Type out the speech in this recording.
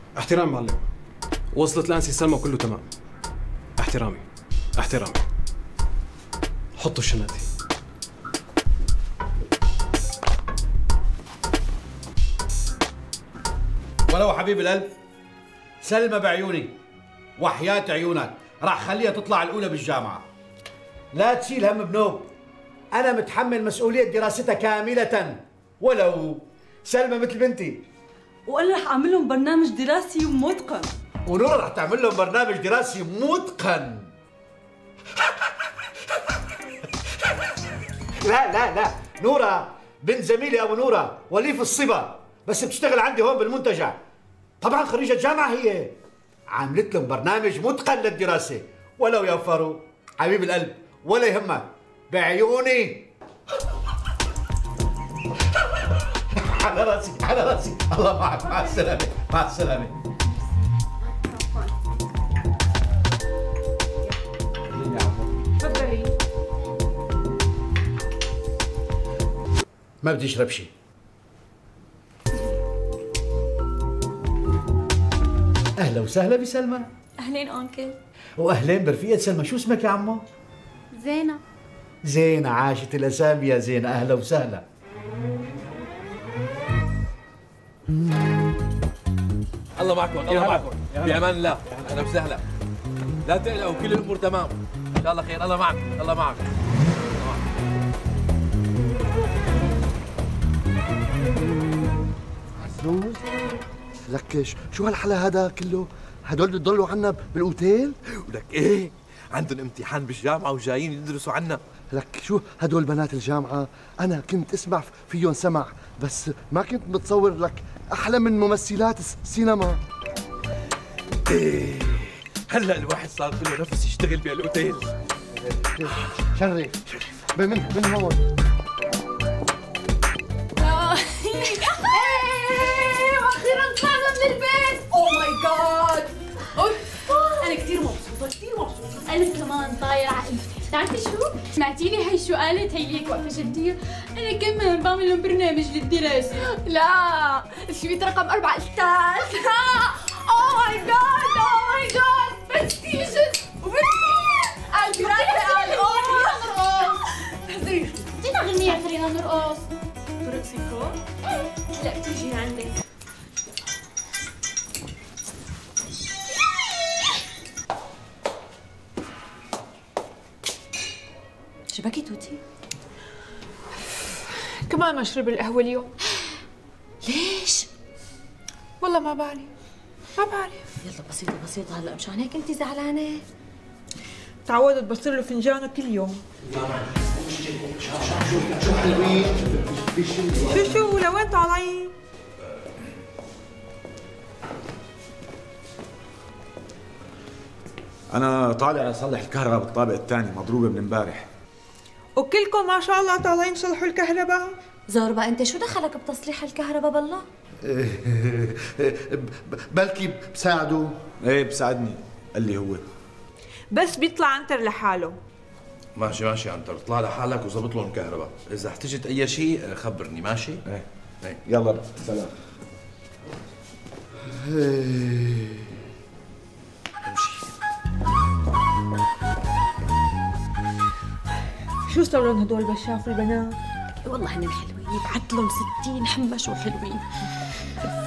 احترام معلم. وصلت لانسي سلمى وكله تمام. احترامي احترامي. حطوا الشناتي. ولو حبيب القلب سلمى بعيوني وحياة عيونك راح خليها تطلع الأولى بالجامعة. لا تشيل هم بنوب، أنا متحمل مسؤولية دراستها كاملة. ولو سلمى مثل بنتي، وأنا رح أعمل لهم برنامج دراسي متقن. ونورا رح تعمل لهم برنامج دراسي متقن. لا نورا بنت زميلي أبو نورا وليف الصبا، بس بتشتغل عندي هون بالمنتجع. طبعا خريجة جامعة هي، عملت لهم برنامج متقن للدراسة. ولو يا فاروق حبيب القلب ولا يهمك بعيوني. على راسي على راسي. الله معك، مع السلامة مع السلامة. تفضلي. ما بدي اشرب شيء. اهلا وسهلا بسلمى. اهلين انكل. واهلين برفيقة سلمى. شو اسمك يا عمو؟ زينة. زينة، عاشت الاسامي يا زينة. اهلا وسهلا. الله معكم الله معكم، بامان الله. اهلا وسهلا. لا تقلقوا، كل الامور تمام ان شاء الله خير. الله معك الله معك. عزوز لك شو هالحلا هذا كله؟ هدول بيضلوا عنا بالاوتيل؟ ولك ايه، عندهم امتحان بالجامعه وجايين يدرسوا عنا. لك شو هدول بنات الجامعه؟ انا كنت اسمع فيهم سمع، بس ما كنت متصور لك احلى من ممثلات السينما. ايه هلا الواحد صار له نفس يشتغل بالاوتيل. شرف من هون. واخيرا طلعنا من البيت. اوه ماي جاد. انا كثير مبسوطه كثير مبسوطه. انا كمان طايره عقلتي. بتعرفي شو؟ سمعتي لي هي شو قالت؟ هي ليك وقفه جديه. انا كمان بعمل لهم برنامج للدراسه. لا الشريط رقم 4 استاذ. اوه ماي جاد اوه ماي جاد. برستيجس الدراسه نرقص. بدينا غنية خلينا نرقص. ترقصي فوق؟ لا بتيجي عندك. شبكي توتي؟ كمان ما اشرب القهوه اليوم. ليش؟ والله ما بعرف ما بعرف. يلا بسيطة بسيطة، هلا مشان هيك انت زعلانة؟ تعودت بصير له فنجانه كل يوم. شو لوين طالعين؟ أنا طالع أصلح الكهرباء بالطابق الثاني، مضروبة من امبارح. وكلكم ما شاء الله طالعين تصلحوا الكهرباء؟ زوربا انت شو دخلك بتصليح الكهرباء بالله؟ بلكي بساعده. إيه بساعدني، قال لي هو. بس بيطلع عنتر لحاله. ماشي ماشي عنتر، اطلع لحالك وظبط لهم الكهرباء. اذا احتجت اي شيء خبرني. ماشي؟ ايه يلا سلام. امشي. شو صار لهم هدول بشاف البنات؟ والله هن حلوين، بعت لهم 60 حمش وحلوين.